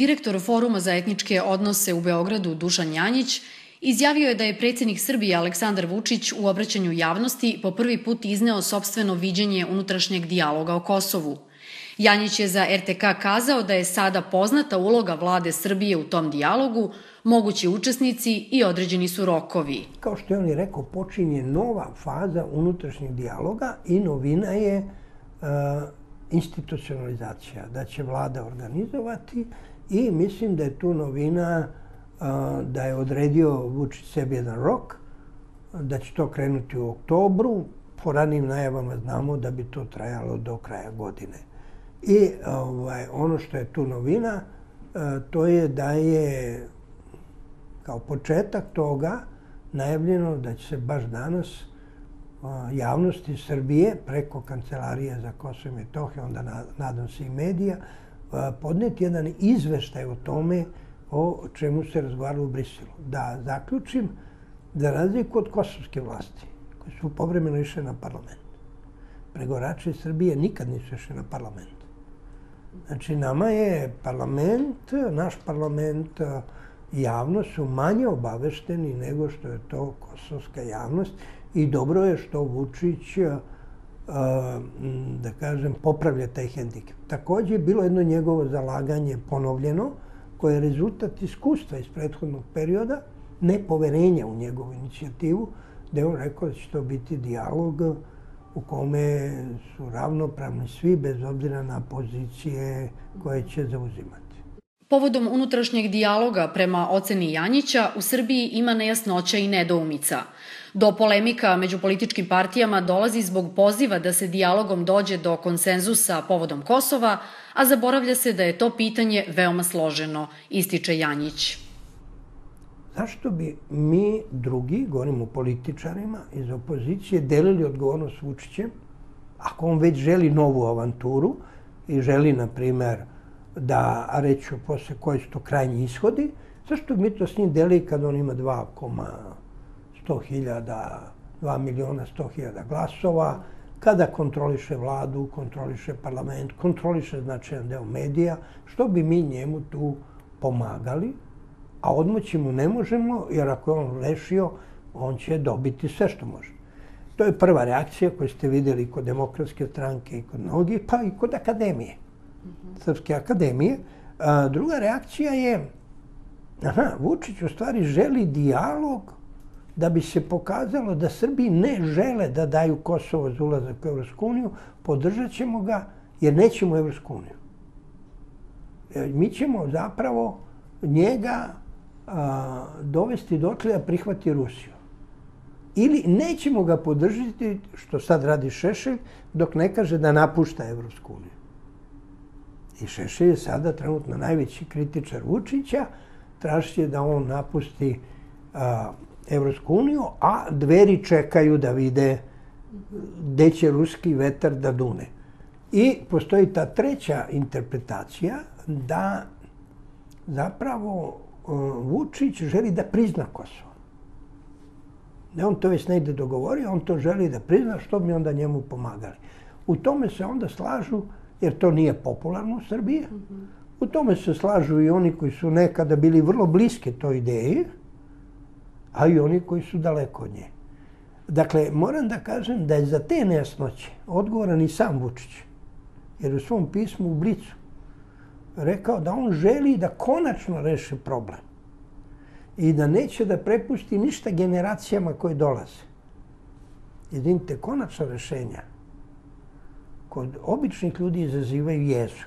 Direktor Foruma za etničke odnose u Beogradu Dušan Janjić izjavio je da je predsjednik Srbije Aleksandar Vučić u obraćanju javnosti po prvi put izneo sopstveno viđenje unutrašnjeg dijaloga o Kosovu. Janjić je za RTK kazao da je sada poznata uloga vlade Srbije u tom dijalogu, mogući učesnici i određeni su rokovi. Kao što je on i rekao, počinje nova faza unutrašnjeg dijaloga i novina je institucionalizacija, da će vlada organizovati i mislim da je tu novina da je odredio Vučić sebi jedan rok, da će to krenuti u oktobru. Po ranijim najavama znamo da bi to trajalo do kraja godine. I ono što je tu novina, to je da je kao početak toga najavljeno da će se baš danas javnosti Srbije preko Kancelarije za Kosovo i Metohiju, onda nadam se i medija, podneti jedan izveštaj o tome o čemu se razgovaralo u Briselu. Da zaključim, za razliku od kosovske vlasti, koje su povremeno išle na parlament, pregovarači Srbije nikad nisu išli na parlament. Znači, nama je parlament, naš parlament i javnost su manje obavešteni nego što je to kosovska javnost i dobro je što Vučić, da kažem, popravlja taj hendikep. Također je bilo jedno njegovo zalaganje ponovljeno, koje je rezultat iskustva iz prethodnog perioda, nepoverenja u njegovu inicijativu, gde je on rekao da će to biti dijalog u kome su ravnopravni svi, bez obzira na pozicije koje će zauzimati. Povodom unutrašnjeg dijaloga, prema oceni Janjića, u Srbiji ima nejasnoća i nedoumica. Do polemika među političkim partijama dolazi zbog poziva da se dijalogom dođe do konsenzusa povodom Kosova, a zaboravlja se da je to pitanje veoma složeno, ističe Janjić. Zašto bi mi drugi, govorimo o političarima iz opozicije, delili odgovornost s Vučićem, ako on već želi novu avanturu i želi, na primer, da reću posle koji su to krajnji ishodi, zašto bi mi to s njim delili kad on ima 2.100.000 glasova, kada kontroliše vladu, kontroliše parlament, kontroliše značajan deo medija, što bi mi njemu tu pomagali, a odmoći mu ne možemo, jer ako je on rešio, on će dobiti sve što može. To je prva reakcija koju ste vidjeli kod Demokratske stranke i kod mnogih, pa i kod Akademije, Srpske akademije. Druga reakcija je, Vučić u stvari želi dijalog da bi se pokazalo da Srbiji ne žele da daju Kosovo za ulazak u Evropsku uniju, podržat ćemo ga jer nećemo u Evropsku uniju. Mi ćemo zapravo njega dovesti dotle da prihvati Rusiju. Ili nećemo ga podržati, što sad radi Šešelj, dok ne kaže da napušta Evropsku uniju. I Šešelj je sada trenutno najveći kritičar Vučića, traži da on napusti Evropsku uniju, a Dveri čekaju da vide gde će ruski vetar da dune. I postoji ta treća interpretacija da zapravo Vučić želi da prizna Kosovo. Da on to već negde dogovorio, on to želi da prizna, što bi onda njemu pomagali. U tome se onda slažu, jer to nije popularno u Srbiji, u tome se slažu i oni koji su nekada bili vrlo bliski toj ideji, a i oni koji su daleko od nje. Dakle, moram da kažem da je za te nejasnoće odgovoran i sam Vučić, jer u svom pismu u Blicu rekao da on želi da konačno reši problem i da neće da prepusti ništa generacijama koje dolaze. Jedinite, konačna rešenja kod običnih ljudi izazivaju jezu.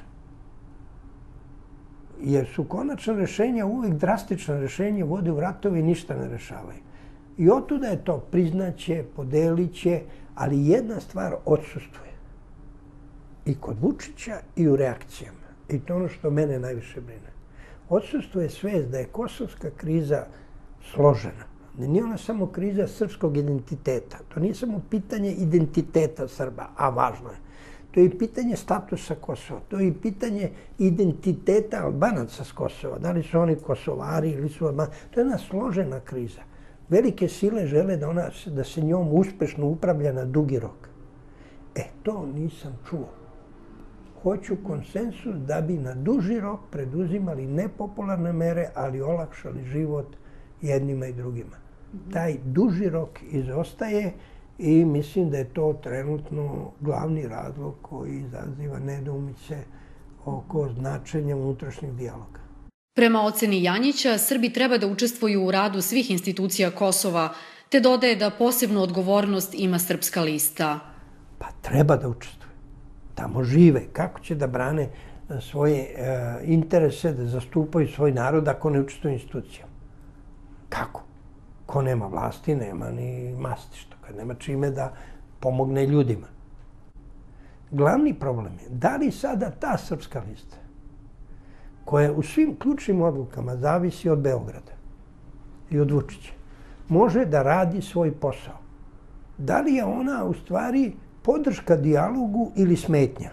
Jer su konačna rešenja uvijek drastična rešenja, vode u ratove i ništa ne rešavaju. I otuda je to, priznaće, podelit će, ali jedna stvar odsustuje. I kod Vučića i u reakcijama. I to je ono što mene najviše brine. Odsustuje svest da je kosovska kriza složena. Nije ona samo kriza srpskog identiteta. To nije samo pitanje identiteta Srba, a važno je. To je i pitanje statusa Kosova. To je i pitanje identiteta Albanaca s Kosova. Da li su oni Kosovari ili su Albanci. To je jedna složena kriza. Velike sile žele da se njom uspešno upravlja na dugi rok. To nisam čuo hoću konsensus da bi na duži rok preduzimali nepopularne mere, ali olakšali život jednima i drugima. Taj duži rok izostaje i mislim da je to trenutno glavni razlog koji izaziva nedoumice oko značenja unutrašnjeg dijaloga. Prema oceni Janjića, Srbi treba da učestvuju u radu svih institucija Kosova, te dodaje da posebnu odgovornost ima Srpska lista. Pa treba da učestvuju. Tamo žive. Kako će da brane svoje interese, da zastupaju svoj narod ako ne učestvuju u institucijama? Kako? Ko nema vlasti, nema ni masti, što kad nema čime da pomogne ljudima. Glavni problem je da li sada ta Srpska lista, koja u svim ključnim odlukama zavisi od Beograda i od Vučića, može da radi svoj posao. Da li je ona u stvari podrška dijalogu ili smetnja?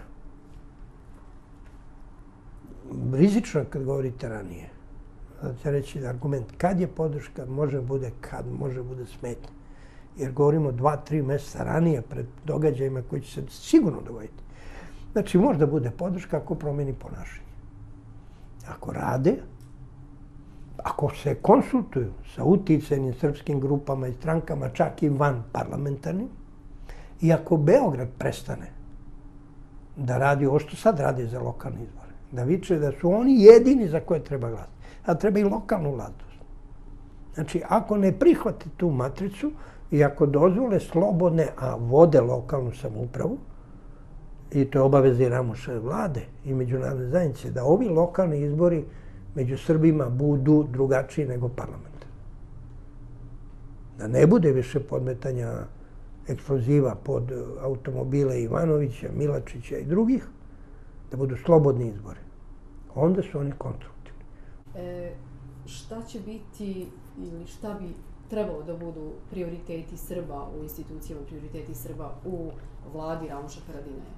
Rizično je kad govorite ranije. Da će reći argument kad je podrška, može bude kad, može bude smetnja. Jer govorimo 2-3 mjeseca ranije pred događajima koji će se sigurno dogoditi. Znači, možda bude podrška ako promeni ponašanje. Ako rade, ako se konsultuju sa uticajnim srpskim grupama i strankama, čak i van parlamentarnim, i ako Beograd prestane da radi ovo što sad radi za lokalne izbore, da viče da su oni jedini za koje treba glasati, a treba i lokalnu vladu. Znači, ako ne prihvate tu matricu i ako dozvole slobodne, a vode lokalnu samoupravu, i to je obaveza i Ramuševe vlade i međunarodne zajednice, da ovi lokalni izbori među Srbima budu drugačiji nego parlamentarni. Da ne bude više podmetanja eksploziva pod automobile Ivanovića, Milačića i drugih, da budu slobodni izbori. Onda su oni konstruktivni. Šta će biti ili šta bi trebalo da budu prioriteti Srba u institucijama, prioriteti Srba u vladi Ramuša Haradinaja?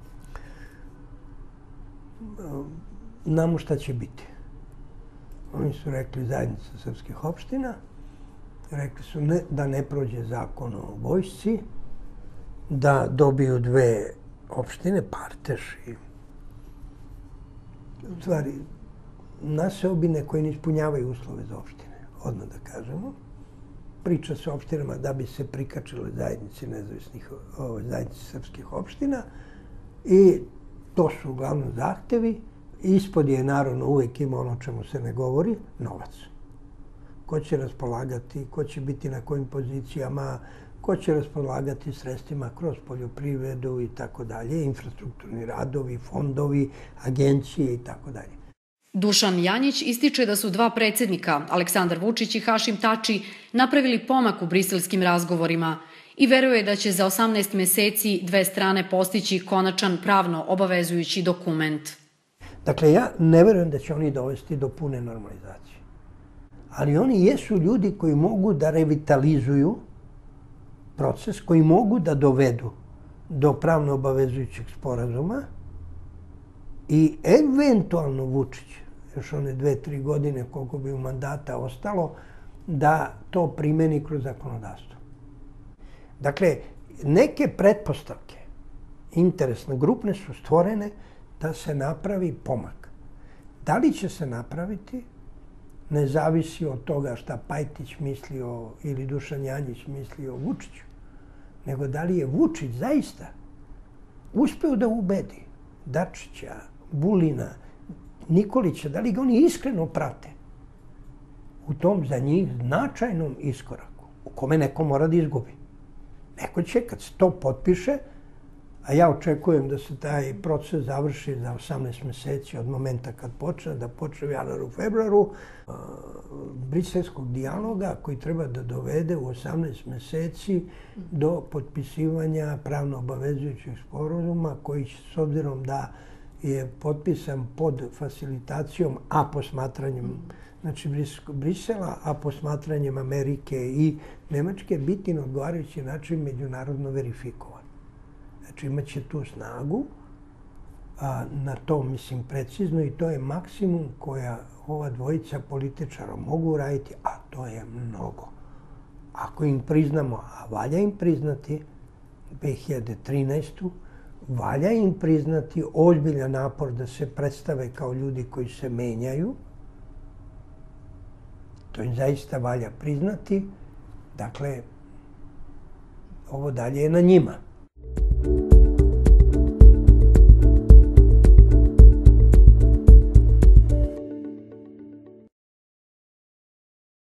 Znamo šta će biti. Oni su rekli zajednica srpskih opština, rekli su da ne prođe zakon o vojsci, da dobiju 2 opštine, Parteš i u stvari naseobine koje ne ispunjavaju uslove za opštine, odmah da kažemo. Priča se o opštinama da bi se prikačile zajednici zajednici srpskih opština i to su uglavnom zahtevi. Ispod je naravno uvijek ima ono čemu se ne govori, novac. Ko će raspolagati, ko će biti na kojim pozicijama, ko će raspolagati sredstvima kroz poljoprivredu i tako dalje, infrastrukturni radovi, fondovi, agencije i tako dalje. Dušan Janjić ističe da su 2 predsjednika, Aleksandar Vučić i Hašim Tači, napravili pomak u briselskim razgovorima i veruje da će za 18 meseci 2 strane postići konačan pravno obavezujući dokument. Dakle, ja ne verujem da će oni dovesti do pune normalizacije. Ali oni jesu ljudi koji mogu da revitalizuju proces, koji mogu da dovedu do pravno obavezujućeg sporazuma i eventualno Vučić, još one 2-3 godine koliko bi u mandata ostalo, da to primeni kroz zakonodavstvo. Dakle, neke pretpostavke interesne, grupne su stvorene da se napravi pomak. Da li će se napraviti, ne zavisi od toga šta Pajtić mislio ili Dušan Janjić mislio o Vučiću, nego da li je Vučić zaista uspeo da ubedi Dačića, Vulina, Nikolića, da li ga oni iskreno prate u tom za njih značajnom iskoraku, u kome neko mora da izgubi. Neko će, kad se to potpiše, a ja očekujem da se taj proces završi za 18 meseci od momenta kad počne, da počne u januaru, februaru, briselskog dijaloga koji treba da dovede u 18 meseci do potpisivanja pravno obavezujućih sporazuma koji će, s obzirom da je potpisan pod facilitacijom, a posmatranjem Brisela, a posmatranjem Amerike i Nemačke, biti na odgovarajući način međunarodno verifikovan. Znači, imaće tu snagu, na to mislim precizno i to je maksimum koja ova dvojica političara mogu raditi, a to je mnogo. Ako im priznamo, a valja im priznati 2013. valja im priznati ozbiljan napor da se predstave kao ljudi koji se menjaju. To im zaista valja priznati. Dakle, ovo dalje je na njima.